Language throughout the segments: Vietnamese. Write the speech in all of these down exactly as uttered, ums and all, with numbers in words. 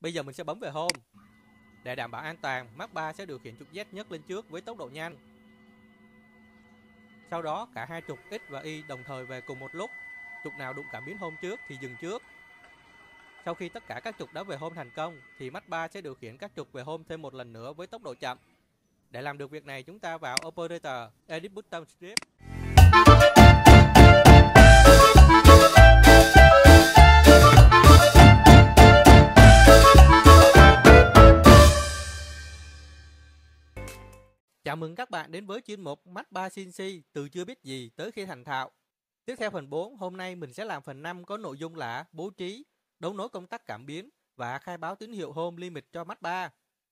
Bây giờ mình sẽ bấm về Home. Để đảm bảo an toàn, Mark ba sẽ điều khiển trục Z nhấc lên trước với tốc độ nhanh. Sau đó cả hai trục X và Y đồng thời về cùng một lúc. Trục nào đụng cảm biến Home trước thì dừng trước. Sau khi tất cả các trục đã về Home thành công thì Mark ba sẽ điều khiển các trục về Home thêm một lần nữa với tốc độ chậm. Để làm được việc này, chúng ta vào Operator, Edit Button Script. Chào mừng các bạn đến với chuyên mục Mark ba xê en xê từ chưa biết gì tới khi thành thạo. Tiếp theo phần bốn, hôm nay mình sẽ làm phần năm có nội dung là bố trí, đấu nối công tắc cảm biến và khai báo tín hiệu Home Limit cho Mark ba.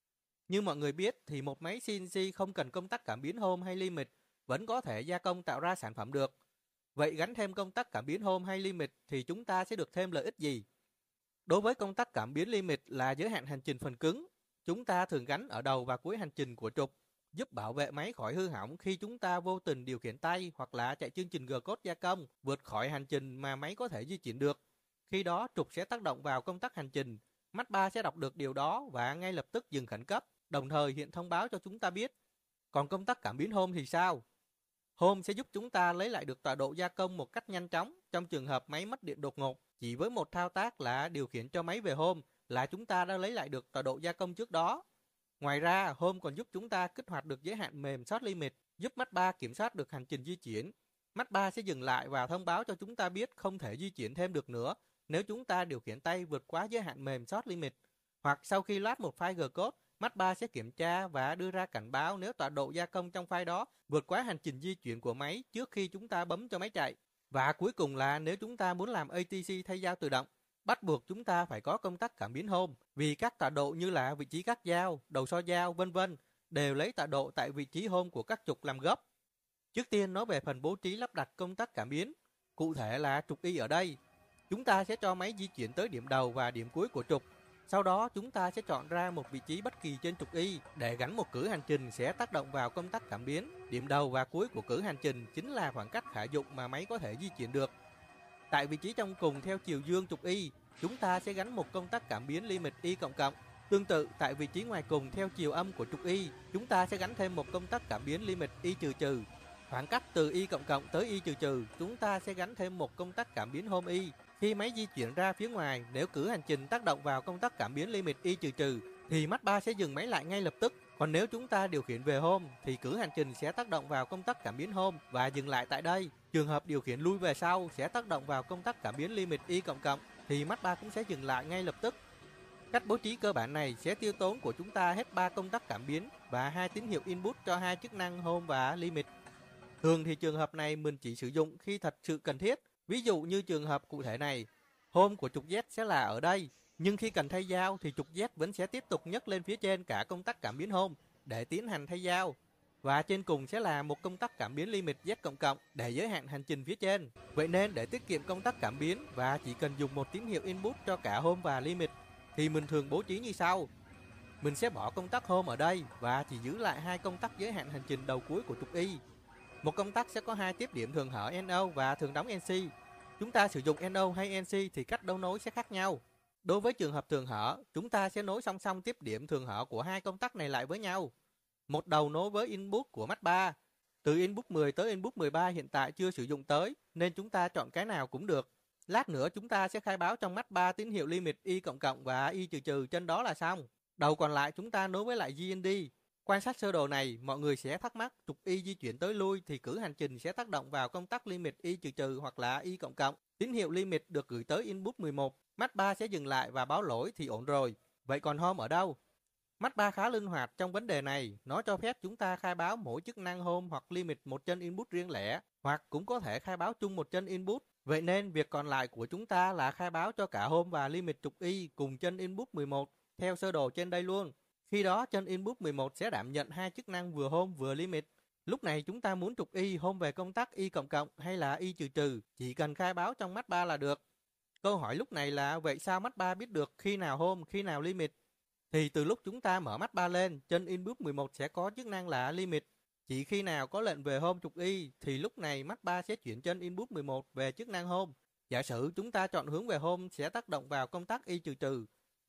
Như mọi người biết thì một máy xê en xê không cần công tắc cảm biến Home hay Limit vẫn có thể gia công tạo ra sản phẩm được. Vậy gắn thêm công tắc cảm biến Home hay Limit thì chúng ta sẽ được thêm lợi ích gì? Đối với công tắc cảm biến Limit là giới hạn hành trình phần cứng, chúng ta thường gắn ở đầu và cuối hành trình của trục, giúp bảo vệ máy khỏi hư hỏng khi chúng ta vô tình điều khiển tay hoặc là chạy chương trình G-code gia công vượt khỏi hành trình mà máy có thể di chuyển được. Khi đó trục sẽ tác động vào công tắc hành trình, Mark ba sẽ đọc được điều đó và ngay lập tức dừng khẩn cấp, đồng thời hiện thông báo cho chúng ta biết. Còn công tắc cảm biến Home thì sao? Home sẽ giúp chúng ta lấy lại được tọa độ gia công một cách nhanh chóng trong trường hợp máy mất điện đột ngột. Chỉ với một thao tác là điều khiển cho máy về Home là chúng ta đã lấy lại được tọa độ gia công trước đó. Ngoài ra, Home còn giúp chúng ta kích hoạt được giới hạn mềm Short Limit, giúp Mark ba kiểm soát được hành trình di chuyển. Mark ba sẽ dừng lại và thông báo cho chúng ta biết không thể di chuyển thêm được nữa nếu chúng ta điều khiển tay vượt quá giới hạn mềm Short Limit. Hoặc sau khi load một file G-code, Mark ba sẽ kiểm tra và đưa ra cảnh báo nếu tọa độ gia công trong file đó vượt quá hành trình di chuyển của máy trước khi chúng ta bấm cho máy chạy. Và cuối cùng là nếu chúng ta muốn làm a tê xê thay dao tự động, bắt buộc chúng ta phải có công tắc cảm biến Home vì các tọa độ như là vị trí cắt dao, đầu xo dao, vân vân đều lấy tọa độ tại vị trí Home của các trục làm gốc. Trước tiên nói về phần bố trí lắp đặt công tắc cảm biến, cụ thể là trục Y ở đây. Chúng ta sẽ cho máy di chuyển tới điểm đầu và điểm cuối của trục. Sau đó chúng ta sẽ chọn ra một vị trí bất kỳ trên trục Y để gắn một cử hành trình sẽ tác động vào công tắc cảm biến. Điểm đầu và cuối của cử hành trình chính là khoảng cách khả dụng mà máy có thể di chuyển được. Tại vị trí trong cùng theo chiều dương trục Y, chúng ta sẽ gắn một công tắc cảm biến Limit Y cộng cộng. Tương tự, tại vị trí ngoài cùng theo chiều âm của trục Y, chúng ta sẽ gắn thêm một công tắc cảm biến Limit Y trừ trừ. Khoảng cách từ Y cộng cộng tới Y trừ trừ, chúng ta sẽ gắn thêm một công tắc cảm biến Home Y. Khi máy di chuyển ra phía ngoài, nếu cử hành trình tác động vào công tắc cảm biến Limit Y trừ trừ, thì Mark ba sẽ dừng máy lại ngay lập tức. Còn nếu chúng ta điều khiển về Home, thì cử hành trình sẽ tác động vào công tắc cảm biến Home và dừng lại tại đây. Trường hợp điều khiển lui về sau sẽ tác động vào công tắc cảm biến Limit Y cộng cộng, thì Mark ba cũng sẽ dừng lại ngay lập tức. Cách bố trí cơ bản này sẽ tiêu tốn của chúng ta hết ba công tắc cảm biến và hai tín hiệu input cho hai chức năng Home và Limit. Thường thì trường hợp này mình chỉ sử dụng khi thật sự cần thiết. Ví dụ như trường hợp cụ thể này, Home của trục Z sẽ là ở đây, nhưng khi cần thay dao thì trục Z vẫn sẽ tiếp tục nhấc lên phía trên cả công tắc cảm biến Home để tiến hành thay dao. Và trên cùng sẽ là một công tắc cảm biến Limit Z cộng cộng để giới hạn hành trình phía trên. Vậy nên để tiết kiệm công tắc cảm biến và chỉ cần dùng một tín hiệu input cho cả Home và Limit, thì mình thường bố trí như sau. Mình sẽ bỏ công tắc Home ở đây và chỉ giữ lại hai công tắc giới hạn hành trình đầu cuối của trục Y. Một công tắc sẽ có hai tiếp điểm thường hở en o và thường đóng en xê. Chúng ta sử dụng en o hay en xê thì cách đấu nối sẽ khác nhau. Đối với trường hợp thường hở, chúng ta sẽ nối song song tiếp điểm thường hở của hai công tắc này lại với nhau. Một đầu nối với input của Mark ba. Từ input mười tới input mười ba hiện tại chưa sử dụng tới, nên chúng ta chọn cái nào cũng được. Lát nữa chúng ta sẽ khai báo trong Mark ba tín hiệu Limit Y cộng cộng và Y trừ trừ trên đó là xong. Đầu còn lại chúng ta nối với lại giê en đê. Quan sát sơ đồ này, mọi người sẽ thắc mắc trục Y di chuyển tới lui thì cử hành trình sẽ tác động vào công tắc Limit Y trừ trừ hoặc là Y cộng cộng. Tín hiệu Limit được gửi tới input mười một, Mark ba sẽ dừng lại và báo lỗi thì ổn rồi. Vậy còn Home ở đâu? Mark ba khá linh hoạt trong vấn đề này, nó cho phép chúng ta khai báo mỗi chức năng Home hoặc Limit một chân input riêng lẻ, hoặc cũng có thể khai báo chung một chân input. Vậy nên việc còn lại của chúng ta là khai báo cho cả Home và Limit trục Y cùng chân input mười một theo sơ đồ trên đây luôn. Khi đó chân input mười một sẽ đảm nhận hai chức năng vừa Home vừa Limit. Lúc này chúng ta muốn trục Y Home về công tắc Y cộng cộng hay là Y trừ trừ, chỉ cần khai báo trong Mark ba là được. Câu hỏi lúc này là vậy sao Mark ba biết được khi nào Home, khi nào Limit? Thì từ lúc chúng ta mở Mark ba lên, chân input mười một sẽ có chức năng là Limit. Chỉ khi nào có lệnh về Home trục Y thì lúc này Mark ba sẽ chuyển chân input mười một về chức năng Home. Giả sử chúng ta chọn hướng về Home sẽ tác động vào công tắc Y trừ trừ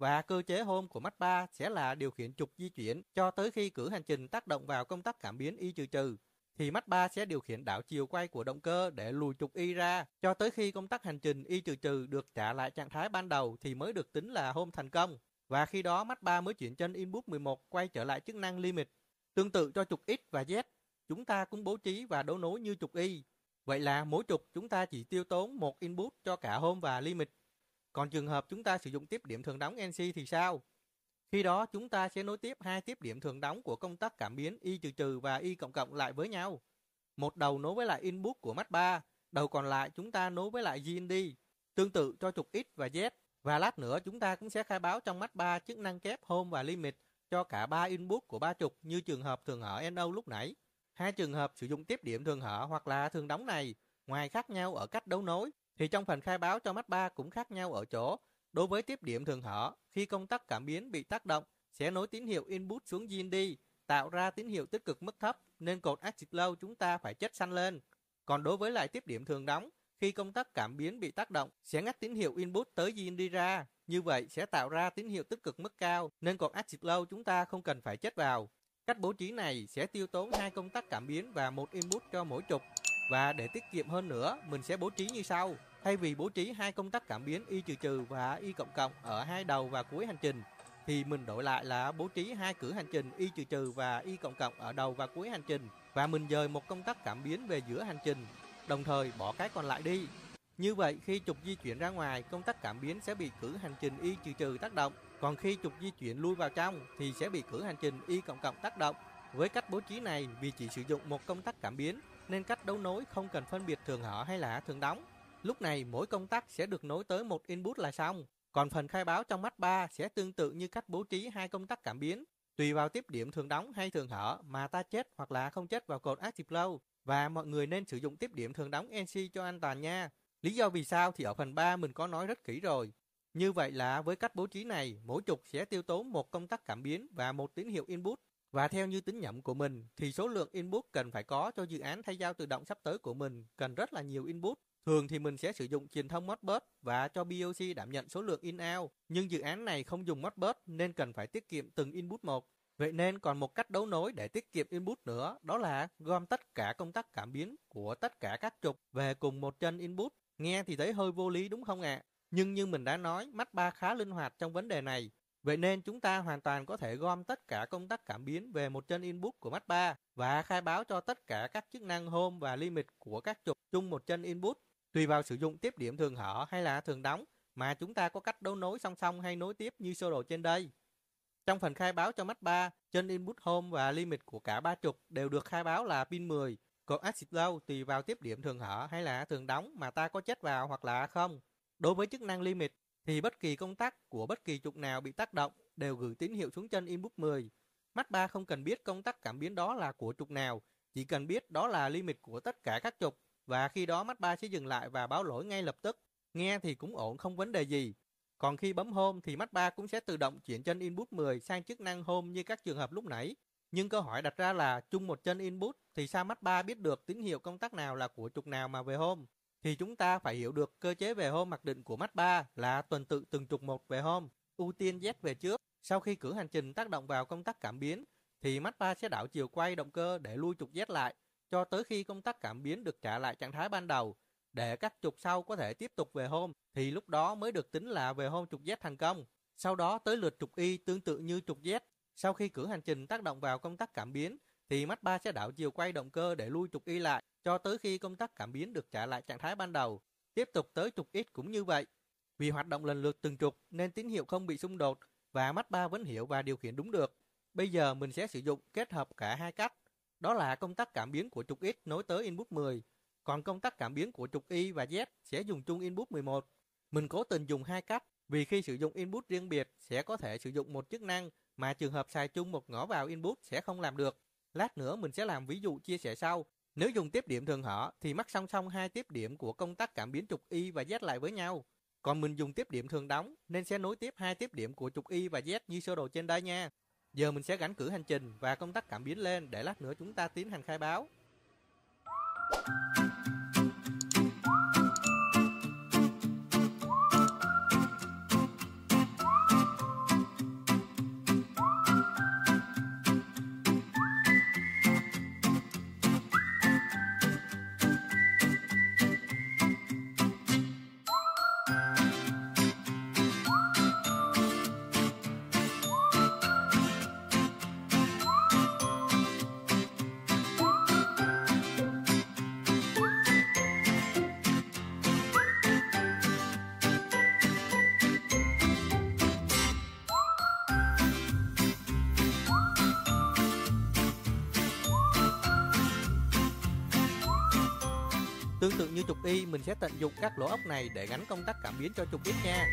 và cơ chế home của mắt ba sẽ là điều khiển trục di chuyển cho tới khi cử hành trình tác động vào công tắc cảm biến Y trừ trừ. Thì mắt ba sẽ điều khiển đảo chiều quay của động cơ để lùi trục Y ra cho tới khi công tắc hành trình Y trừ trừ được trả lại trạng thái ban đầu thì mới được tính là home thành công. Và khi đó mắt ba mới chuyển chân input mười một quay trở lại chức năng limit. Tương tự cho trục X và Z, chúng ta cũng bố trí và đấu nối như trục Y. Vậy là mỗi trục chúng ta chỉ tiêu tốn một input cho cả home và limit. Còn trường hợp chúng ta sử dụng tiếp điểm thường đóng en xê thì sao? Khi đó chúng ta sẽ nối tiếp hai tiếp điểm thường đóng của công tắc cảm biến Y trừ trừ và Y cộng cộng lại với nhau. Một đầu nối với lại input của mắt ba, đầu còn lại chúng ta nối với lại giê en đê. Tương tự cho trục X và Z. Và lát nữa chúng ta cũng sẽ khai báo trong mắt ba chức năng kép home và limit cho cả ba input của ba trục như trường hợp thường hở en ô lúc nãy. Hai trường hợp sử dụng tiếp điểm thường hở hoặc là thường đóng này, ngoài khác nhau ở cách đấu nối, thì trong phần khai báo cho mắt ba cũng khác nhau ở chỗ. Đối với tiếp điểm thường hở, khi công tắc cảm biến bị tác động, sẽ nối tín hiệu input xuống giê en đê, tạo ra tín hiệu tích cực mức thấp, nên cột active low chúng ta phải chất xanh lên. Còn đối với lại tiếp điểm thường đóng, khi công tắc cảm biến bị tác động, sẽ ngắt tín hiệu input tới giê en đê ra. Như vậy sẽ tạo ra tín hiệu tích cực mức cao, nên cột active low chúng ta không cần phải chất vào. Cách bố trí này sẽ tiêu tốn hai công tắc cảm biến và một input cho mỗi trục. Và để tiết kiệm hơn nữa, mình sẽ bố trí như sau. Thay vì bố trí hai công tắc cảm biến Y trừ trừ và Y cộng cộng ở hai đầu và cuối hành trình, thì mình đổi lại là bố trí hai cử hành trình Y trừ trừ và Y cộng cộng ở đầu và cuối hành trình, và mình dời một công tắc cảm biến về giữa hành trình, đồng thời bỏ cái còn lại đi. Như vậy khi trục di chuyển ra ngoài, công tắc cảm biến sẽ bị cử hành trình Y trừ trừ tác động, còn khi trục di chuyển lui vào trong thì sẽ bị cử hành trình Y cộng cộng tác động. Với cách bố trí này, vì chỉ sử dụng một công tắc cảm biến nên cách đấu nối không cần phân biệt thường hở hay là thường đóng. Lúc này mỗi công tắc sẽ được nối tới một input là xong. Còn phần khai báo trong mắt ba sẽ tương tự như cách bố trí hai công tắc cảm biến. Tùy vào tiếp điểm thường đóng hay thường hở mà ta chết hoặc là không chết vào cột active low. Và mọi người nên sử dụng tiếp điểm thường đóng en xê cho an toàn nha. Lý do vì sao thì ở phần ba mình có nói rất kỹ rồi. Như vậy là với cách bố trí này, mỗi trục sẽ tiêu tốn một công tắc cảm biến và một tín hiệu input. Và theo như tính nhẩm của mình thì số lượng input cần phải có cho dự án thay giao tự động sắp tới của mình cần rất là nhiều input. Thường thì mình sẽ sử dụng truyền thông Modbus và cho pê ô xê đảm nhận số lượng in-out. Nhưng dự án này không dùng Modbus nên cần phải tiết kiệm từng input một. Vậy nên còn một cách đấu nối để tiết kiệm input nữa, đó là gom tất cả công tắc cảm biến của tất cả các trục về cùng một chân input. Nghe thì thấy hơi vô lý đúng không ạ? À? Nhưng như mình đã nói, mắt ba khá linh hoạt trong vấn đề này. Vậy nên chúng ta hoàn toàn có thể gom tất cả công tắc cảm biến về một chân input của mắt ba và khai báo cho tất cả các chức năng home và limit của các trục chung một chân input. Tùy vào sử dụng tiếp điểm thường hở hay là thường đóng mà chúng ta có cách đấu nối song song hay nối tiếp như sơ đồ trên đây. Trong phần khai báo cho mắt ba, chân input home và limit của cả ba trục đều được khai báo là pin mười. Cột active low tùy vào tiếp điểm thường hở hay là thường đóng mà ta có chất vào hoặc là không. Đối với chức năng limit thì bất kỳ công tắc của bất kỳ trục nào bị tác động đều gửi tín hiệu xuống chân input mười. Mắt ba không cần biết công tắc cảm biến đó là của trục nào, chỉ cần biết đó là limit của tất cả các trục, và khi đó mắt ba sẽ dừng lại và báo lỗi ngay lập tức. Nghe thì cũng ổn, không vấn đề gì. Còn khi bấm home thì mắt ba cũng sẽ tự động chuyển chân input mười sang chức năng home như các trường hợp lúc nãy. Nhưng câu hỏi đặt ra là chung một chân input thì sao mắt ba biết được tín hiệu công tắc nào là của trục nào mà về home? Thì chúng ta phải hiểu được cơ chế về home mặc định của mắt ba là tuần tự từng trục một về home, ưu tiên Z về trước. Sau khi cử hành trình tác động vào công tắc cảm biến thì mắt ba sẽ đảo chiều quay động cơ để lui trục Z lại cho tới khi công tắc cảm biến được trả lại trạng thái ban đầu, để các trục sau có thể tiếp tục về home, thì lúc đó mới được tính là về home trục Z thành công. Sau đó tới lượt trục Y tương tự như trục Z. Sau khi cử hành trình tác động vào công tắc cảm biến thì mắt ba sẽ đảo chiều quay động cơ để lui trục Y lại cho tới khi công tắc cảm biến được trả lại trạng thái ban đầu. Tiếp tục tới trục X cũng như vậy. Vì hoạt động lần lượt từng trục nên tín hiệu không bị xung đột và mắt ba vẫn hiểu và điều khiển đúng được. Bây giờ mình sẽ sử dụng kết hợp cả hai cách. Đó là công tắc cảm biến của trục X nối tới input mười, còn công tắc cảm biến của trục Y và Z sẽ dùng chung input mười một. Mình cố tình dùng hai cách vì khi sử dụng input riêng biệt sẽ có thể sử dụng một chức năng mà trường hợp xài chung một ngõ vào input sẽ không làm được. Lát nữa mình sẽ làm ví dụ chia sẻ sau. Nếu dùng tiếp điểm thường hở thì mắc song song hai tiếp điểm của công tắc cảm biến trục Y và Z lại với nhau. Còn mình dùng tiếp điểm thường đóng nên sẽ nối tiếp hai tiếp điểm của trục Y và Z như sơ đồ trên đây nha. Giờ mình sẽ gắn cử hành trình và công tắc cảm biến lên để lát nữa chúng ta tiến hành khai báo. Tương tự như trục Y, mình sẽ tận dụng các lỗ ốc này để gắn công tắc cảm biến cho trục X nha.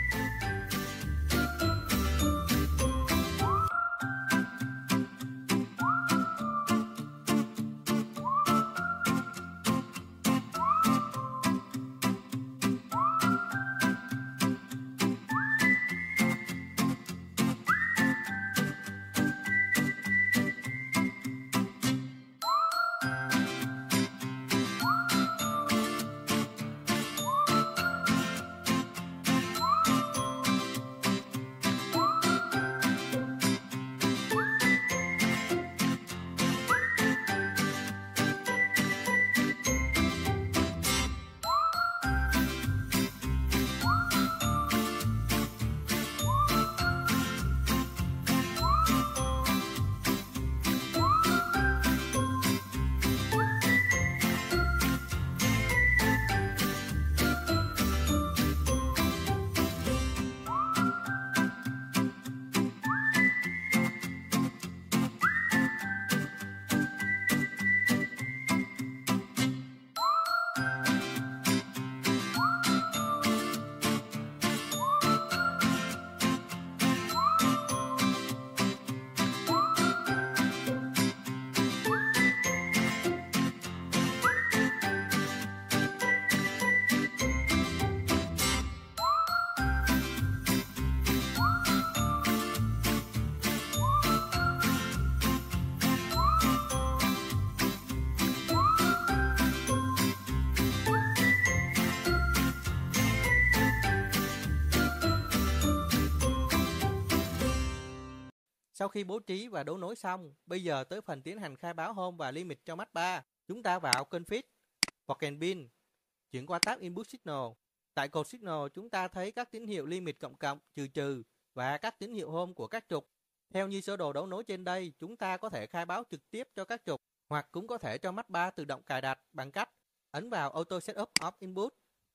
Sau khi bố trí và đấu nối xong, bây giờ tới phần tiến hành khai báo home và limit cho Mazda ba. Chúng ta vào Config, Port and Pin, chuyển qua tab Input Signal. Tại cột Signal, chúng ta thấy các tín hiệu limit cộng cộng, trừ trừ và các tín hiệu home của các trục. Theo như sơ đồ đấu nối trên đây, chúng ta có thể khai báo trực tiếp cho các trục, hoặc cũng có thể cho Mazda ba tự động cài đặt bằng cách ấn vào Auto Setup of Input.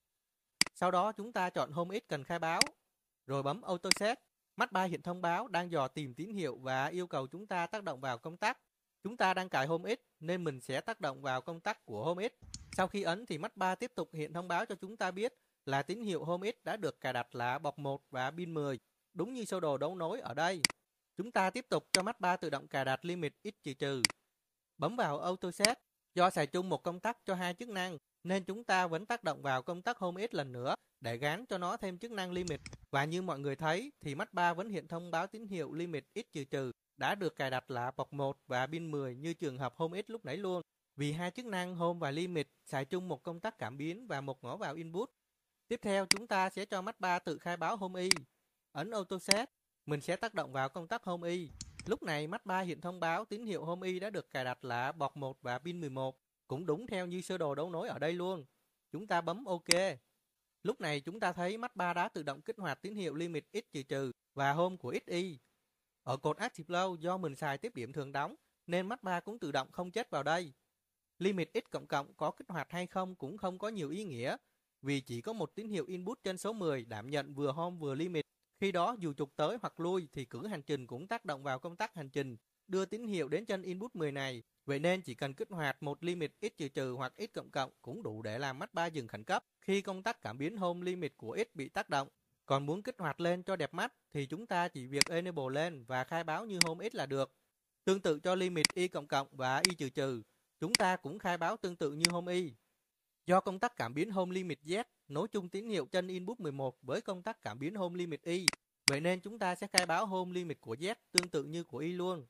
Sau đó chúng ta chọn Home X cần khai báo, rồi bấm Auto Set. Mazda ba hiện thông báo đang dò tìm tín hiệu và yêu cầu chúng ta tác động vào công tắc. Chúng ta đang cài Home X nên mình sẽ tác động vào công tắc của Home X. Sau khi ấn thì Mazda ba tiếp tục hiện thông báo cho chúng ta biết là tín hiệu Home X đã được cài đặt là bọc một và pin mười, đúng như sơ đồ đấu nối ở đây. Chúng ta tiếp tục cho Mazda ba tự động cài đặt limit X trừ trừ. Bấm vào Auto Set. Do xài chung một công tắc cho hai chức năng nên chúng ta vẫn tác động vào công tắc Home X lần nữa để gắn cho nó thêm chức năng limit. Và như mọi người thấy thì Mazda ba vẫn hiện thông báo tín hiệu limit X trừ trừ đã được cài đặt là bọc một và pin mười như trường hợp Home X lúc nãy luôn. Vì hai chức năng Home và limit xài chung một công tắc cảm biến và một ngõ vào input. Tiếp theo chúng ta sẽ cho Mazda ba tự khai báo Home Y. Ấn Auto Set, mình sẽ tác động vào công tắc Home Y. Lúc này Mazda ba hiện thông báo tín hiệu Home Y đã được cài đặt là bọc một và pin mười một, cũng đúng theo như sơ đồ đấu nối ở đây luôn. Chúng ta bấm OK. Lúc này chúng ta thấy Mazda ba đã tự động kích hoạt tín hiệu limit X trừ trừ và home của ích i. Ở cột Active Low do mình xài tiếp điểm thường đóng nên Mazda ba cũng tự động không chết vào đây. Limit X cộng cộng có kích hoạt hay không cũng không có nhiều ý nghĩa, vì chỉ có một tín hiệu input trên số mười đảm nhận vừa home vừa limit. Khi đó dù trục tới hoặc lui thì cử hành trình cũng tác động vào công tắc hành trình, đưa tín hiệu đến chân input mười này. Vậy nên chỉ cần kích hoạt một limit X trừ trừ hoặc X cộng cộng cũng đủ để làm Mazda ba dừng khẩn cấp khi công tắc cảm biến home limit của X bị tác động. Còn muốn kích hoạt lên cho đẹp mắt thì chúng ta chỉ việc enable lên và khai báo như home X là được. Tương tự cho limit Y cộng cộng và Y trừ trừ, chúng ta cũng khai báo tương tự như home Y. Do công tắc cảm biến home limit Z nối chung tín hiệu chân input mười một với công tắc cảm biến home limit Y, vậy nên chúng ta sẽ khai báo home limit của Z tương tự như của Y luôn.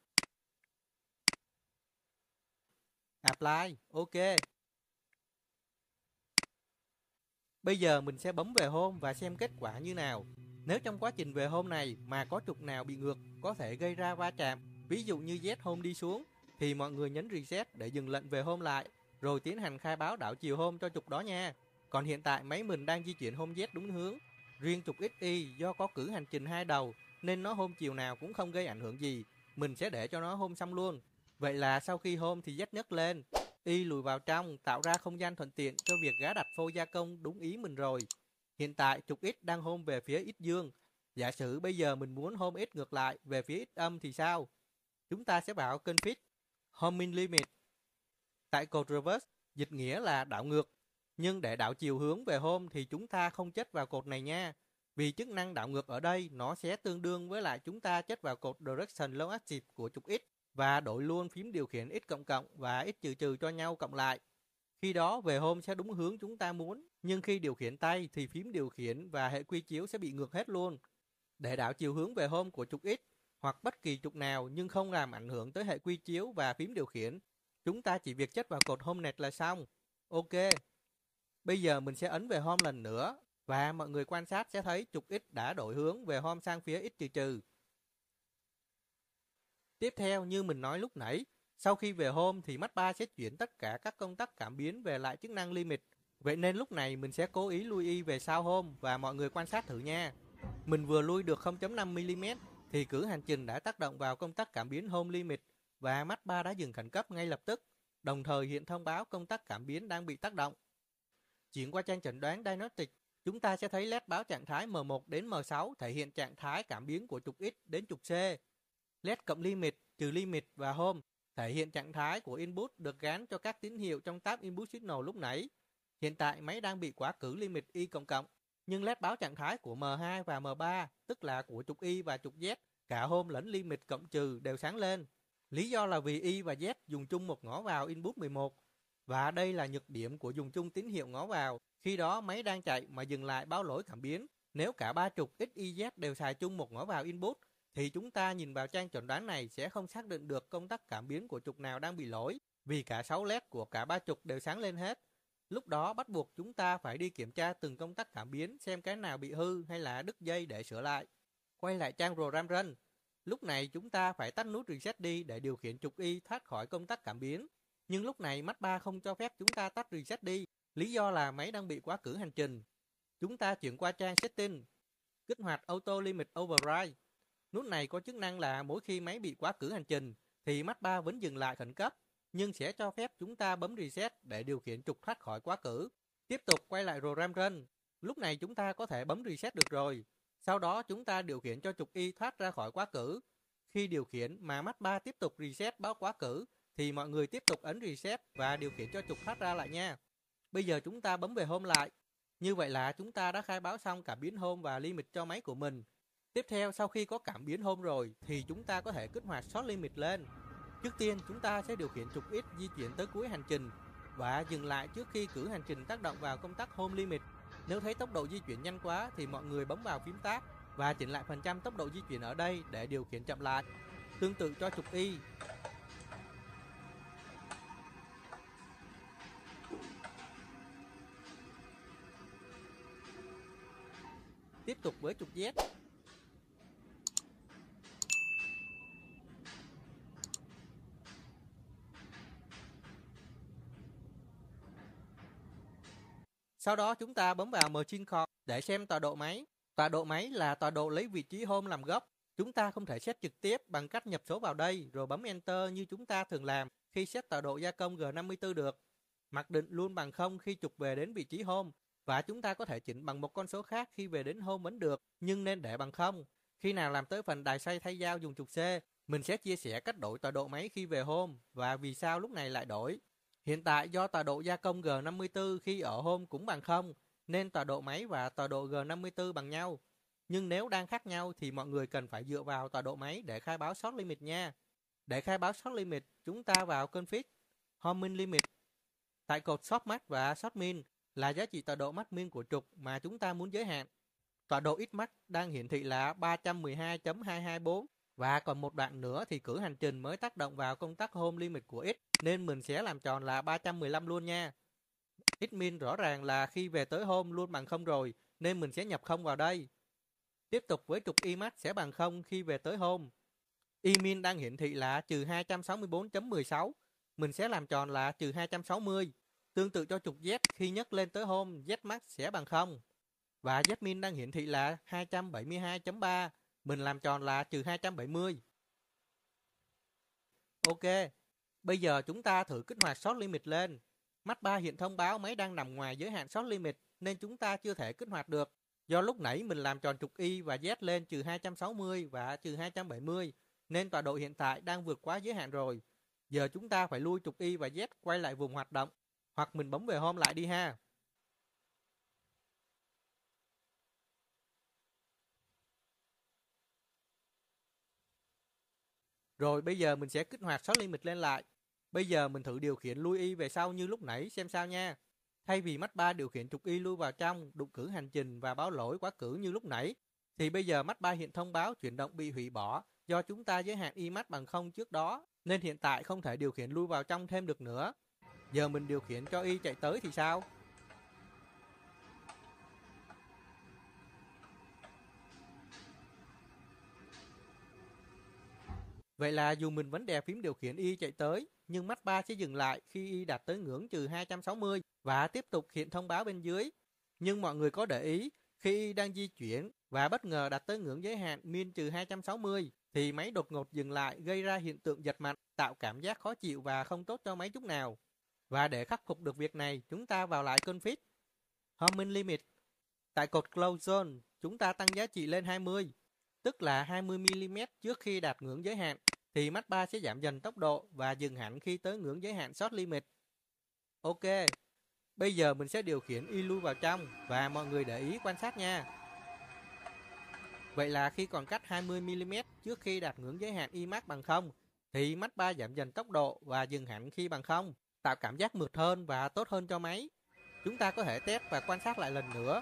Apply, OK. Bây giờ mình sẽ bấm về home và xem kết quả như nào. Nếu trong quá trình về home này mà có trục nào bị ngược có thể gây ra va chạm, ví dụ như Z home đi xuống, thì mọi người nhấn reset để dừng lệnh về home lại, rồi tiến hành khai báo đảo chiều home cho trục đó nha. Còn hiện tại máy mình đang di chuyển home Z đúng hướng. Riêng trục ích i do có cử hành trình hai đầu nên nó home chiều nào cũng không gây ảnh hưởng gì. Mình sẽ để cho nó home xong luôn. Vậy là sau khi home thì Z nhấc lên, Y lùi vào trong, tạo ra không gian thuận tiện cho việc gá đặt phôi gia công đúng ý mình rồi. Hiện tại trục X đang home về phía X dương. Giả sử bây giờ mình muốn home X ngược lại về phía X âm thì sao? Chúng ta sẽ vào Config, Homing Limit. Tại cột Reverse, dịch nghĩa là đảo ngược. Nhưng để đảo chiều hướng về home thì chúng ta không chất vào cột này nha. Vì chức năng đảo ngược ở đây nó sẽ tương đương với lại chúng ta chất vào cột Direction Long Axis của trục X và đổi luôn phím điều khiển X cộng cộng và X trừ trừ cho nhau cộng lại. Khi đó về home sẽ đúng hướng chúng ta muốn, nhưng khi điều khiển tay thì phím điều khiển và hệ quy chiếu sẽ bị ngược hết luôn. Để đảo chiều hướng về home của trục X hoặc bất kỳ trục nào nhưng không làm ảnh hưởng tới hệ quy chiếu và phím điều khiển, chúng ta chỉ việc chất vào cột HomeNet là xong. Ok. Bây giờ mình sẽ ấn về home lần nữa và mọi người quan sát sẽ thấy trục X đã đổi hướng về home sang phía X trừ trừ. Tiếp theo như mình nói lúc nãy, sau khi về home thì Mazda ba sẽ chuyển tất cả các công tắc cảm biến về lại chức năng limit. Vậy nên lúc này mình sẽ cố ý lui y về sau home và mọi người quan sát thử nha. Mình vừa lui được không phẩy năm mi-li-mét thì cử hành trình đã tác động vào công tắc cảm biến home limit và Mazda ba đã dừng khẩn cấp ngay lập tức, đồng thời hiện thông báo công tắc cảm biến đang bị tác động. Chuyển qua trang chẩn đoán Diagnostic, chúng ta sẽ thấy led báo trạng thái M một đến M sáu thể hiện trạng thái cảm biến của trục X đến trục C. led cộng limit, trừ limit và home thể hiện trạng thái của input được gắn cho các tín hiệu trong tab input signal lúc nãy. Hiện tại máy đang bị quá cử limit Y cộng cộng, nhưng led báo trạng thái của M hai và M ba, tức là của trục Y và trục Z, cả home lẫn limit cộng trừ đều sáng lên. Lý do là vì Y và Z dùng chung một ngõ vào input mười một, và đây là nhược điểm của dùng chung tín hiệu ngó vào. Khi đó máy đang chạy mà dừng lại báo lỗi cảm biến. Nếu cả ba trục X, Y, Z đều xài chung một ngõ vào input, thì chúng ta nhìn vào trang chẩn đoán này sẽ không xác định được công tắc cảm biến của trục nào đang bị lỗi, vì cả sáu led của cả ba trục đều sáng lên hết. Lúc đó bắt buộc chúng ta phải đi kiểm tra từng công tắc cảm biến xem cái nào bị hư hay là đứt dây để sửa lại. Quay lại trang program run. Lúc này chúng ta phải tắt nút reset đi để điều khiển trục Y thoát khỏi công tắc cảm biến. Nhưng lúc này Mazda ba không cho phép chúng ta tắt reset đi, lý do là máy đang bị quá cử hành trình. Chúng ta chuyển qua trang setting, kích hoạt Auto Limit Override. Nút này có chức năng là mỗi khi máy bị quá cử hành trình thì Mazda ba vẫn dừng lại khẩn cấp, nhưng sẽ cho phép chúng ta bấm reset để điều khiển trục thoát khỏi quá cử. Tiếp tục quay lại program run. Lúc này chúng ta có thể bấm reset được rồi. Sau đó chúng ta điều khiển cho trục Y thoát ra khỏi quá cử. Khi điều khiển mà Mazda ba tiếp tục reset báo quá cử thì mọi người tiếp tục ấn reset và điều khiển cho trục thoát ra lại nha. Bây giờ chúng ta bấm về home lại. Như vậy là chúng ta đã khai báo xong cảm biến home và limit cho máy của mình. Tiếp theo sau khi có cảm biến home rồi thì chúng ta có thể kích hoạt short limit lên. Trước tiên chúng ta sẽ điều khiển trục X di chuyển tới cuối hành trình và dừng lại trước khi cử hành trình tác động vào công tắc home limit. Nếu thấy tốc độ di chuyển nhanh quá thì mọi người bấm vào phím tab và chỉnh lại phần trăm tốc độ di chuyển ở đây để điều khiển chậm lại. Tương tự cho trục Y. Tiếp tục với trục Z. Sau đó chúng ta bấm vào Machine Core để xem tọa độ máy. Tọa độ máy là tọa độ lấy vị trí home làm gốc. Chúng ta không thể set trực tiếp bằng cách nhập số vào đây rồi bấm Enter như chúng ta thường làm khi set tọa độ gia công G năm mươi tư được. Mặc định luôn bằng không khi trục về đến vị trí home, và chúng ta có thể chỉnh bằng một con số khác khi về đến home vẫn được, nhưng nên để bằng không. Khi nào làm tới phần đài xoay thay dao dùng trục C, mình sẽ chia sẻ cách đổi tọa độ máy khi về home và vì sao lúc này lại đổi. Hiện tại do tọa độ gia công G năm mươi tư khi ở home cũng bằng không, nên tọa độ máy và tọa độ G năm mươi tư bằng nhau. Nhưng nếu đang khác nhau thì mọi người cần phải dựa vào tọa độ máy để khai báo short limit nha. Để khai báo short limit, chúng ta vào config, home min limit. Tại cột short max và short min là giá trị tọa độ max min của trục mà chúng ta muốn giới hạn. Tọa độ X max đang hiển thị là ba trăm mười hai chấm hai hai bốn và còn một đoạn nữa thì cử hành trình mới tác động vào công tắc home limit của X, nên mình sẽ làm tròn là ba trăm mười lăm luôn nha. X min rõ ràng là khi về tới home luôn bằng không rồi, nên mình sẽ nhập không vào đây. Tiếp tục với trục Y max sẽ bằng không khi về tới home. Y min đang hiển thị là trừ hai trăm sáu mươi bốn chấm mười sáu, mình sẽ làm tròn là trừ hai trăm sáu mươi. Tương tự cho trục Z khi nhấc lên tới home, Z max sẽ bằng không. Và Z min đang hiển thị là hai trăm bảy mươi hai chấm ba, mình làm tròn là trừ hai trăm bảy mươi. Ok, bây giờ chúng ta thử kích hoạt short limit lên. Mazda ba hiện thông báo máy đang nằm ngoài giới hạn short limit nên chúng ta chưa thể kích hoạt được. Do lúc nãy mình làm tròn trục Y và Z lên trừ hai trăm sáu mươi và trừ hai trăm bảy mươi nên tọa độ hiện tại đang vượt quá giới hạn rồi. Giờ chúng ta phải lui trục Y và Z quay lại vùng hoạt động, hoặc mình bấm về home lại đi ha. Rồi bây giờ mình sẽ kích hoạt short limit lên lại. Bây giờ mình thử điều khiển lui y về sau như lúc nãy xem sao nha. Thay vì mắt ba điều khiển trục y lui vào trong, đụng cử hành trình và báo lỗi quá cử như lúc nãy, thì bây giờ mắt ba hiện thông báo chuyển động bị hủy bỏ do chúng ta giới hạn y mắt bằng không trước đó, nên hiện tại không thể điều khiển lui vào trong thêm được nữa. Giờ mình điều khiển cho y chạy tới thì sao? Vậy là dù mình vẫn đè phím điều khiển y chạy tới, nhưng mắt ba sẽ dừng lại khi y đạt tới ngưỡng trừ hai trăm sáu mươi và tiếp tục hiện thông báo bên dưới. Nhưng mọi người có để ý, khi y đang di chuyển và bất ngờ đạt tới ngưỡng giới hạn min trừ hai trăm sáu mươi, thì máy đột ngột dừng lại gây ra hiện tượng giật mặt, tạo cảm giác khó chịu và không tốt cho máy chút nào. Và để khắc phục được việc này, chúng ta vào lại config, homing limit. Tại cột close zone, chúng ta tăng giá trị lên hai mươi, tức là hai mươi mi li mét trước khi đạt ngưỡng giới hạn, thì mắt ba sẽ giảm dần tốc độ và dừng hẳn khi tới ngưỡng giới hạn short limit. Ok, bây giờ mình sẽ điều khiển y lui vào trong và mọi người để ý quan sát nha. Vậy là khi còn cách hai mươi mi li mét trước khi đạt ngưỡng giới hạn y max bằng không, thì mắt ba giảm dần tốc độ và dừng hẳn khi bằng không, tạo cảm giác mượt hơn và tốt hơn cho máy. Chúng ta có thể test và quan sát lại lần nữa.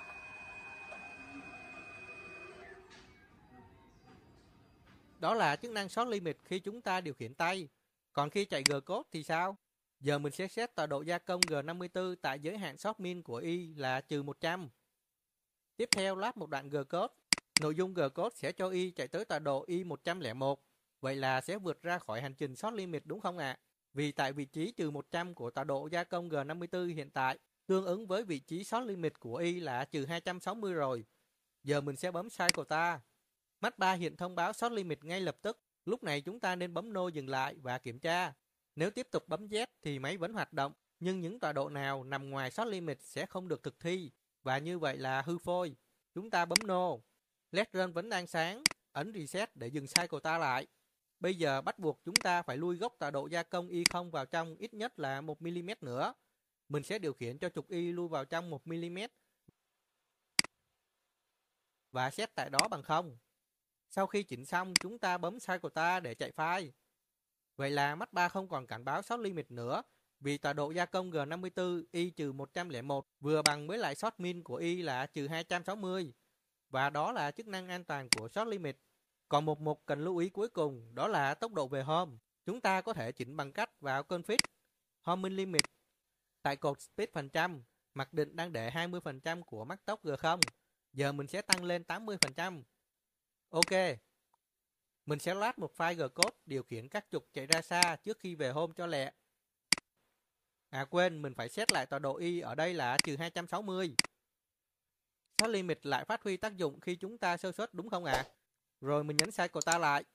Đó là chức năng short limit khi chúng ta điều khiển tay. Còn khi chạy G-code thì sao? Giờ mình sẽ set tọa độ gia công G năm mươi tư tại giới hạn short min của y là trừ một trăm. Tiếp theo load một đoạn G-code. Nội dung G-code sẽ cho y chạy tới tọa độ y một trăm lẻ một. Vậy là sẽ vượt ra khỏi hành trình short limit đúng không ạ? À? Vì tại vị trí trừ một trăm của tọa độ gia công G năm mươi tư hiện tại tương ứng với vị trí short limit của y là trừ hai trăm sáu mươi rồi. Giờ mình sẽ bấm Cycle ta. Mắt ba hiện thông báo short limit ngay lập tức. Lúc này chúng ta nên bấm No dừng lại và kiểm tra. Nếu tiếp tục bấm Z thì máy vẫn hoạt động, nhưng những tọa độ nào nằm ngoài short limit sẽ không được thực thi, và như vậy là hư phôi. Chúng ta bấm No. led run vẫn đang sáng, ấn Reset để dừng cycle ta lại. Bây giờ bắt buộc chúng ta phải lui gốc tọa độ gia công Y không vào trong ít nhất là một mi li mét nữa. Mình sẽ điều khiển cho trục Y lui vào trong một mi li mét và set tại đó bằng không. Sau khi chỉnh xong, chúng ta bấm Cycle ta để chạy file. Vậy là mắt ba không còn cảnh báo short limit nữa, vì tọa độ gia công G năm mươi tư Y trừ một trăm lẻ một vừa bằng với lại short min của Y là trừ hai trăm sáu mươi. Và đó là chức năng an toàn của short limit. Còn một mục cần lưu ý cuối cùng, đó là tốc độ về home. Chúng ta có thể chỉnh bằng cách vào config, homing limit. Tại cột speed phần trăm, mặc định đang để hai mươi phần trăm của max tốc G không. Giờ mình sẽ tăng lên tám mươi phần trăm. Ok. Mình sẽ load một file G-code điều khiển các trục chạy ra xa trước khi về home cho lẹ. À quên, mình phải set lại tọa độ Y ở đây là trừ hai trăm sáu mươi. Short limit lại phát huy tác dụng khi chúng ta sơ suất đúng không ạ? À? Rồi mình nhấn cycle ta lại.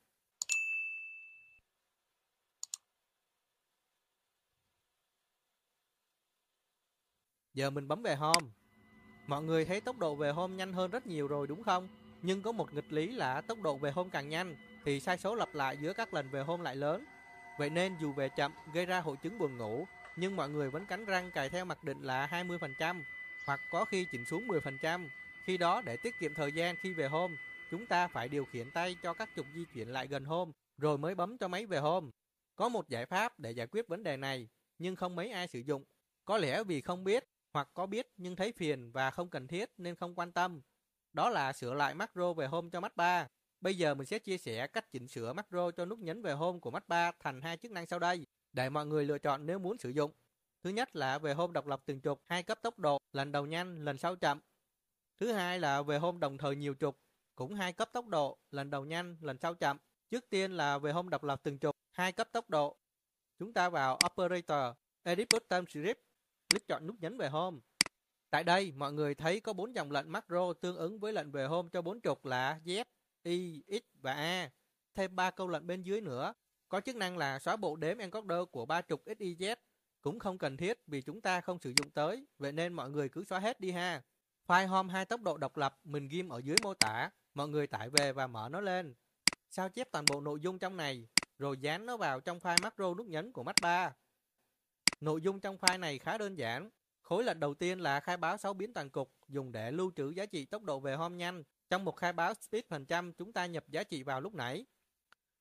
Giờ mình bấm về home. Mọi người thấy tốc độ về home nhanh hơn rất nhiều rồi đúng không? Nhưng có một nghịch lý là tốc độ về home càng nhanh thì sai số lặp lại giữa các lần về home lại lớn. Vậy nên dù về chậm gây ra hội chứng buồn ngủ, nhưng mọi người vẫn cắn răng cài theo mặc định là hai mươi phần trăm, hoặc có khi chỉnh xuống mười phần trăm. Khi đó để tiết kiệm thời gian khi về home, chúng ta phải điều khiển tay cho các trục di chuyển lại gần home, rồi mới bấm cho máy về home. Có một giải pháp để giải quyết vấn đề này, nhưng không mấy ai sử dụng. Có lẽ vì không biết, hoặc có biết nhưng thấy phiền và không cần thiết nên không quan tâm. Đó là sửa lại macro về home cho mắt ba. Bây giờ mình sẽ chia sẻ cách chỉnh sửa macro cho nút nhấn về home của mắt ba thành hai chức năng sau đây, để mọi người lựa chọn nếu muốn sử dụng. Thứ nhất là về home độc lập từng trục, hai cấp tốc độ, lần đầu nhanh, lần sau chậm. Thứ hai là về home đồng thời nhiều trục, cũng hai cấp tốc độ, lần đầu nhanh, lần sau chậm. Trước tiên là về home độc lập từng trục, hai cấp tốc độ. Chúng ta vào Operator, Edit Button Script, click chọn nút nhấn về home. Tại đây, mọi người thấy có bốn dòng lệnh macro tương ứng với lệnh về home cho bốn trục là Z, Y, X và A. Thêm ba câu lệnh bên dưới nữa. Có chức năng là xóa bộ đếm encoder của ba trục X, Y, Z. Cũng không cần thiết vì chúng ta không sử dụng tới, vậy nên mọi người cứ xóa hết đi ha. File home hai tốc độ độc lập mình ghim ở dưới mô tả, mọi người tải về và mở nó lên. Sao chép toàn bộ nội dung trong này, rồi dán nó vào trong file macro nút nhấn của mắt ba. Nội dung trong file này khá đơn giản. Khối lệnh đầu tiên là khai báo sáu biến toàn cục, dùng để lưu trữ giá trị tốc độ về home nhanh. Trong một khai báo speed phần trăm chúng ta nhập giá trị vào lúc nãy.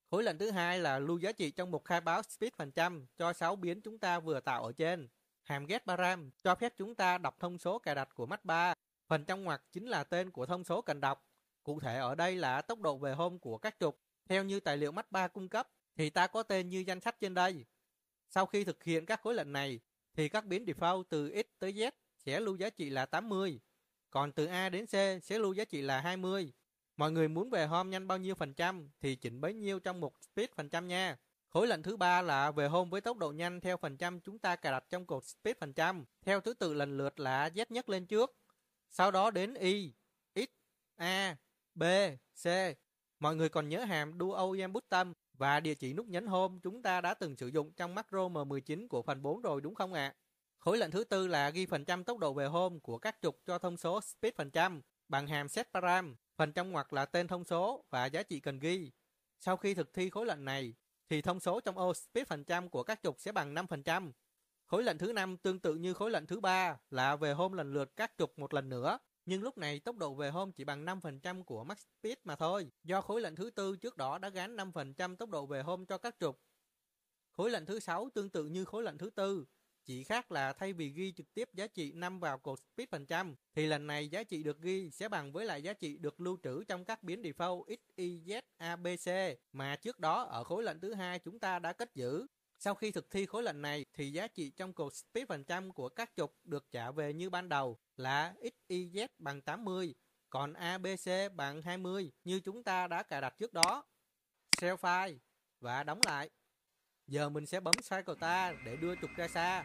Khối lệnh thứ hai là lưu giá trị trong mục khai báo speed phần trăm cho sáu biến chúng ta vừa tạo ở trên. Hàm get param cho phép chúng ta đọc thông số cài đặt của Mac ba. Phần trong ngoặc chính là tên của thông số cần đọc. Cụ thể ở đây là tốc độ về hôm của các trục. Theo như tài liệu Mac ba cung cấp thì ta có tên như danh sách trên đây. Sau khi thực hiện các khối lệnh này thì các biến default từ X tới Z sẽ lưu giá trị là tám mươi. Còn từ A đến C sẽ lưu giá trị là hai mươi. Mọi người muốn về home nhanh bao nhiêu phần trăm thì chỉnh bấy nhiêu trong mục speed phần trăm nha. Khối lệnh thứ ba là về home với tốc độ nhanh theo phần trăm chúng ta cài đặt trong cột speed phần trăm. Theo thứ tự lần lượt là Z nhất lên trước. Sau đó đến Y, X, A, B, C. Mọi người còn nhớ hàm do o e em button và địa chỉ nút nhấn home chúng ta đã từng sử dụng trong macro M mười chín của phần bốn rồi đúng không ạ? À? Khối lệnh thứ tư là ghi phần trăm tốc độ về home của các trục cho thông số speed phần trăm bằng hàm set param. Phần trong ngoặc là tên thông số và giá trị cần ghi. Sau khi thực thi khối lệnh này thì thông số trong ô speed phần trăm của các trục sẽ bằng năm phần trăm. Khối lệnh thứ năm tương tự như khối lệnh thứ ba là về home lần lượt các trục một lần nữa. Nhưng lúc này tốc độ về home chỉ bằng năm phần trăm của max speed mà thôi. Do khối lệnh thứ tư trước đó đã gán năm phần trăm tốc độ về home cho các trục. Khối lệnh thứ sáu tương tự như khối lệnh thứ tư. Chỉ khác là thay vì ghi trực tiếp giá trị năm vào cột speed phần trăm thì lần này giá trị được ghi sẽ bằng với lại giá trị được lưu trữ trong các biến default X, Y, Z, A, B, C mà trước đó ở khối lệnh thứ hai chúng ta đã cất giữ. Sau khi thực thi khối lệnh này thì giá trị trong cột speed phần trăm của các trục được trả về như ban đầu là X, Y, Z bằng tám mươi, còn A, B, C bằng hai mươi như chúng ta đã cài đặt trước đó. Save file và đóng lại. Giờ mình sẽ bấm Cycle Ta để đưa trục ra xa.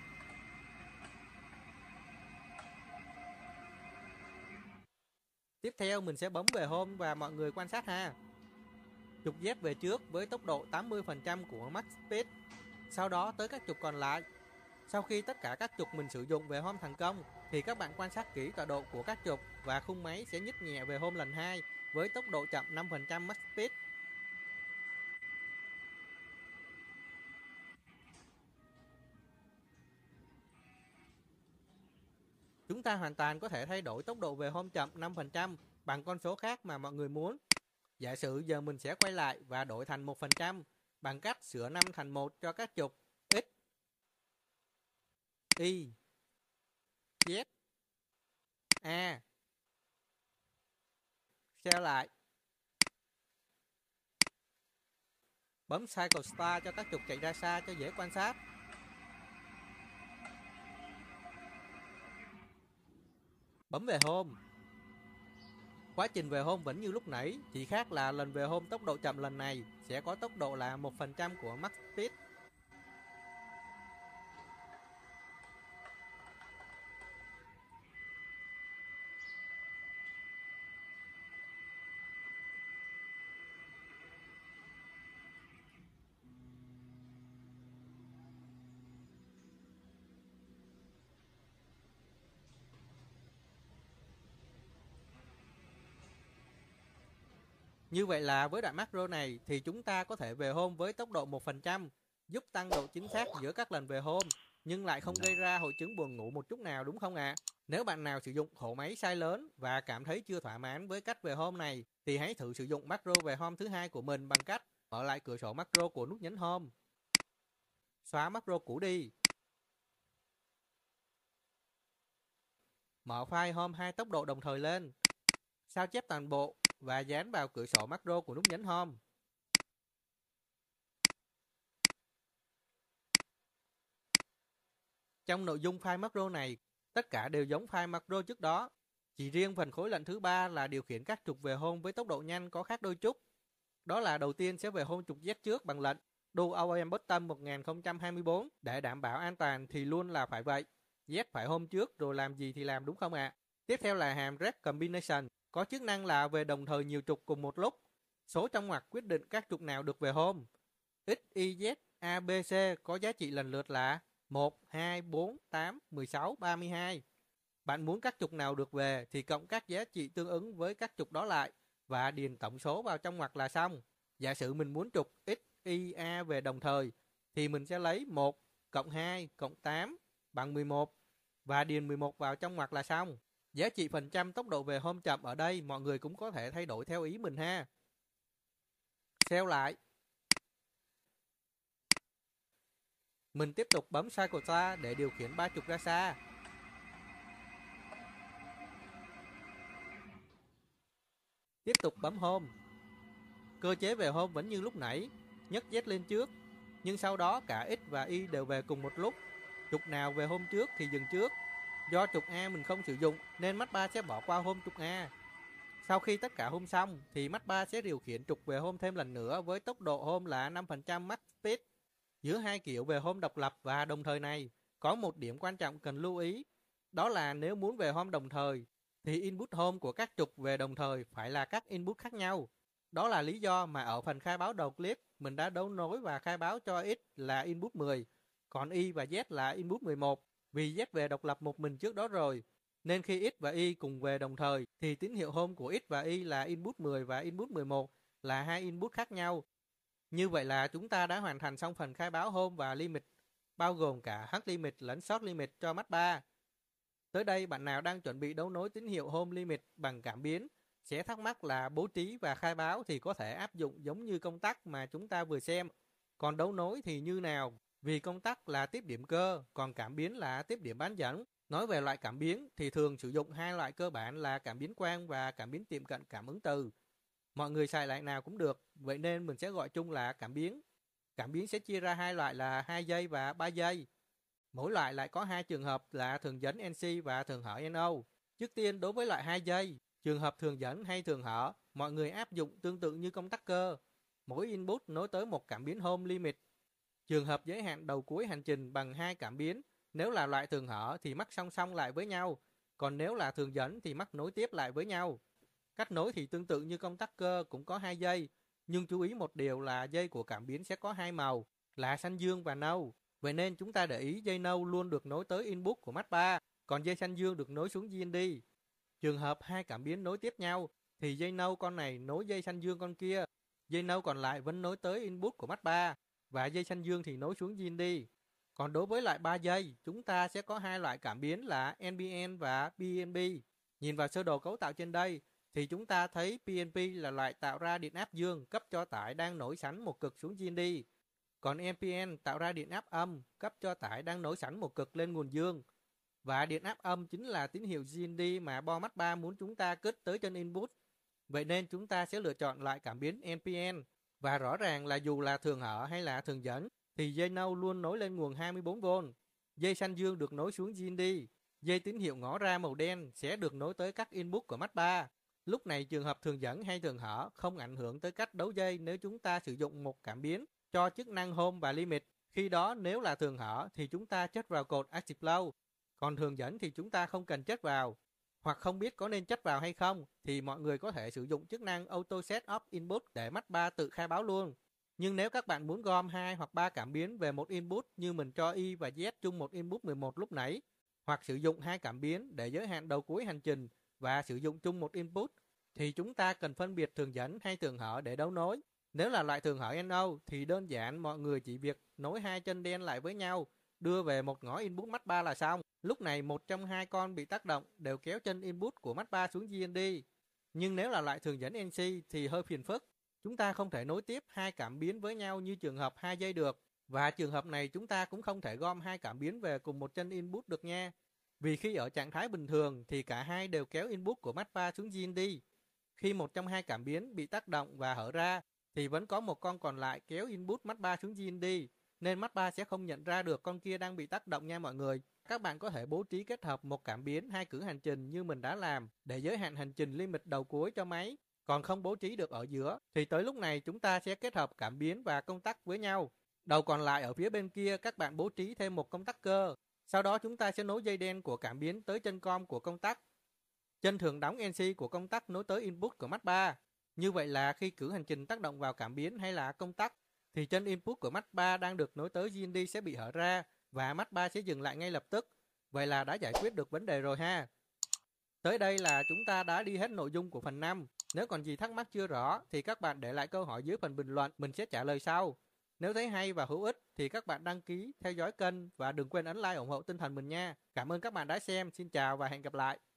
Tiếp theo mình sẽ bấm về home và mọi người quan sát ha. Trục Z về trước với tốc độ tám mươi phần trăm của max speed. Sau đó tới các trục còn lại. Sau khi tất cả các trục mình sử dụng về home thành công thì các bạn quan sát kỹ tọa độ của các trục và khung máy sẽ nhích nhẹ về home lần hai với tốc độ chậm năm phần trăm max speed. Chúng ta hoàn toàn có thể thay đổi tốc độ về home chậm năm phần trăm bằng con số khác mà mọi người muốn. Giả sử giờ mình sẽ quay lại và đổi thành một phần trăm bằng cách sửa năm thành một cho các trục X, Y, Z, A. Share lại. Bấm Cycle Start cho các trục chạy ra xa cho dễ quan sát. Bấm về home. Quá trình về home vẫn như lúc nãy, chỉ khác là lần về home tốc độ chậm lần này sẽ có tốc độ là một phần trăm của max speed. Như vậy là với đoạn macro này thì chúng ta có thể về home với tốc độ một phần trăm, giúp tăng độ chính xác giữa các lần về home, nhưng lại không gây ra hội chứng buồn ngủ một chút nào đúng không ạ? À? Nếu bạn nào sử dụng ổ máy size lớn và cảm thấy chưa thỏa mãn với cách về home này thì hãy thử sử dụng macro về home thứ hai của mình bằng cách mở lại cửa sổ macro của nút nhấn home. Xóa macro cũ đi. Mở file home hai tốc độ đồng thời lên. Sao chép toàn bộ và dán vào cửa sổ macro của nút nhấn home. Trong nội dung file macro này, tất cả đều giống file macro trước đó. Chỉ riêng phần khối lệnh thứ ba là điều khiển các trục về home với tốc độ nhanh có khác đôi chút. Đó là đầu tiên sẽ về home trục Z trước bằng lệnh do o e em button một không hai tư. Để đảm bảo an toàn thì luôn là phải vậy. Z phải home trước rồi làm gì thì làm đúng không ạ? À? Tiếp theo là hàm Rep Combination, có chức năng là về đồng thời nhiều trục cùng một lúc. Số trong ngoặc quyết định các trục nào được về home. X, Y, Z, A, B, C có giá trị lần lượt là một, hai, bốn, tám, mười sáu, ba mươi hai. Bạn muốn các trục nào được về thì cộng các giá trị tương ứng với các trục đó lại và điền tổng số vào trong ngoặc là xong. Giả sử mình muốn trục X, Y, A về đồng thời thì mình sẽ lấy một cộng hai cộng tám bằng mười một và điền mười một vào trong ngoặc là xong. Giá trị phần trăm tốc độ về home chậm ở đây mọi người cũng có thể thay đổi theo ý mình ha. Save lại. Mình tiếp tục bấm Cycle Star để điều khiển ba trục ra xa. Tiếp tục bấm Home. Cơ chế về Home vẫn như lúc nãy, nhấc Z lên trước, nhưng sau đó cả X và Y đều về cùng một lúc. Trục nào về Home trước thì dừng trước. Do trục A mình không sử dụng nên Mazda sẽ bỏ qua Home trục A. Sau khi tất cả Home xong thì Mazda sẽ điều khiển trục về Home thêm lần nữa với tốc độ Home là năm phần trăm max speed. Giữa hai kiểu về Home độc lập và đồng thời này, có một điểm quan trọng cần lưu ý. Đó là nếu muốn về Home đồng thời thì input Home của các trục về đồng thời phải là các input khác nhau. Đó là lý do mà ở phần khai báo đầu clip mình đã đấu nối và khai báo cho X là input mười, còn Y và Z là input mười một, vì Z về độc lập một mình trước đó rồi. Nên khi X và Y cùng về đồng thời thì tín hiệu Home của X và Y là input mười và input mười một là hai input khác nhau. Như vậy là chúng ta đã hoàn thành xong phần khai báo Home và Limit, bao gồm cả Hard Limit lẫn Short Limit cho Mazda. Tới đây bạn nào đang chuẩn bị đấu nối tín hiệu Home Limit bằng cảm biến sẽ thắc mắc là bố trí và khai báo thì có thể áp dụng giống như công tắc mà chúng ta vừa xem. Còn đấu nối thì như nào? Vì công tắc là tiếp điểm cơ, còn cảm biến là tiếp điểm bán dẫn. Nói về loại cảm biến thì thường sử dụng hai loại cơ bản là cảm biến quang và cảm biến tiệm cận cảm ứng từ. Mọi người xài loại nào cũng được, vậy nên mình sẽ gọi chung là cảm biến. Cảm biến sẽ chia ra hai loại là hai dây và ba dây. Mỗi loại lại có hai trường hợp là thường dẫn en xê và thường hở en ô. Trước tiên đối với loại hai dây, trường hợp thường dẫn hay thường hở, mọi người áp dụng tương tự như công tắc cơ. Mỗi input nối tới một cảm biến Home Limit. Trường hợp giới hạn đầu cuối hành trình bằng hai cảm biến. Nếu là loại thường hở thì mắc song song lại với nhau, còn nếu là thường dẫn thì mắc nối tiếp lại với nhau. Cách nối thì tương tự như công tắc cơ cũng có hai dây, nhưng chú ý một điều là dây của cảm biến sẽ có hai màu, là xanh dương và nâu. Vậy nên chúng ta để ý dây nâu luôn được nối tới input của Mazda, còn dây xanh dương được nối xuống giê en đê. Trường hợp hai cảm biến nối tiếp nhau thì dây nâu con này nối dây xanh dương con kia, dây nâu còn lại vẫn nối tới input của Mazda và dây xanh dương thì nối xuống giê en đê. Còn đối với loại ba dây, chúng ta sẽ có hai loại cảm biến là en pê en và pê en pê. Nhìn vào sơ đồ cấu tạo trên đây thì chúng ta thấy pê en pê là loại tạo ra điện áp dương cấp cho tải đang nối sẵn một cực xuống giê en đê. Còn en pê en tạo ra điện áp âm cấp cho tải đang nối sẵn một cực lên nguồn dương. Và điện áp âm chính là tín hiệu giê en đê mà bo Mazda muốn chúng ta kết tới chân input. Vậy nên chúng ta sẽ lựa chọn loại cảm biến en pê en. Và rõ ràng là dù là thường hở hay là thường dẫn thì dây nâu luôn nối lên nguồn hai mươi bốn vôn. Dây xanh dương được nối xuống giê en đê. Dây tín hiệu ngõ ra màu đen sẽ được nối tới các input của Mazda. Lúc này trường hợp thường dẫn hay thường hở không ảnh hưởng tới cách đấu dây nếu chúng ta sử dụng một cảm biến cho chức năng Home và Limit. Khi đó nếu là thường hở thì chúng ta chất vào cột Active Flow, còn thường dẫn thì chúng ta không cần chất vào. Hoặc không biết có nên chất vào hay không thì mọi người có thể sử dụng chức năng Auto Set Up Input để Mazda tự khai báo luôn. Nhưng nếu các bạn muốn gom hai hoặc ba cảm biến về một input như mình cho Y và Z chung một input mười một lúc nãy, hoặc sử dụng hai cảm biến để giới hạn đầu cuối hành trình và sử dụng chung một input, thì chúng ta cần phân biệt thường dẫn hay thường hở để đấu nối. Nếu là loại thường hở en ô thì đơn giản mọi người chỉ việc nối hai chân đen lại với nhau, đưa về một ngõ input Mazda là xong. Lúc này một trong hai con bị tác động đều kéo chân input của Mazda xuống giê en đê. Nhưng nếu là loại thường dẫn en xê thì hơi phiền phức. Chúng ta không thể nối tiếp hai cảm biến với nhau như trường hợp hai dây được. Và trường hợp này chúng ta cũng không thể gom hai cảm biến về cùng một chân input được nha. Vì khi ở trạng thái bình thường thì cả hai đều kéo input của Mazda xuống giê en đê. Khi một trong hai cảm biến bị tác động và hở ra thì vẫn có một con còn lại kéo input Mazda xuống giê en đê, nên Mazda sẽ không nhận ra được con kia đang bị tác động nha mọi người. Các bạn có thể bố trí kết hợp một cảm biến hai cử hành trình như mình đã làm để giới hạn hành trình limit đầu cuối cho máy. Còn không bố trí được ở giữa thì tới lúc này chúng ta sẽ kết hợp cảm biến và công tắc với nhau. Đầu còn lại ở phía bên kia các bạn bố trí thêm một công tắc cơ. Sau đó chúng ta sẽ nối dây đen của cảm biến tới chân com của công tắc. Chân thường đóng en xê của công tắc nối tới input của Mazda. Như vậy là khi cử hành trình tác động vào cảm biến hay là công tắc thì chân input của Mazda đang được nối tới giê en đê sẽ bị hở ra và Mazda sẽ dừng lại ngay lập tức. Vậy là đã giải quyết được vấn đề rồi ha. Tới đây là chúng ta đã đi hết nội dung của phần năm. Nếu còn gì thắc mắc chưa rõ thì các bạn để lại câu hỏi dưới phần bình luận, mình sẽ trả lời sau. Nếu thấy hay và hữu ích thì các bạn đăng ký, theo dõi kênh và đừng quên ấn like ủng hộ tinh thần mình nha. Cảm ơn các bạn đã xem, xin chào và hẹn gặp lại.